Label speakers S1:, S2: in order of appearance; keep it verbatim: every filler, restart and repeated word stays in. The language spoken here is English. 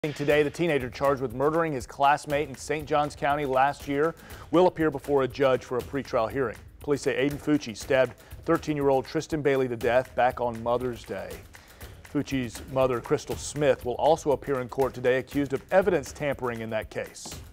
S1: Today, the teenager charged with murdering his classmate in Saint Johns County last year will appear before a judge for a pretrial hearing. Police say Aiden Fucci stabbed thirteen-year-old Tristyn Bailey to death back on Mother's Day. Fucci's mother, Crystal Smith, will also appear in court today accused of evidence tampering in that case.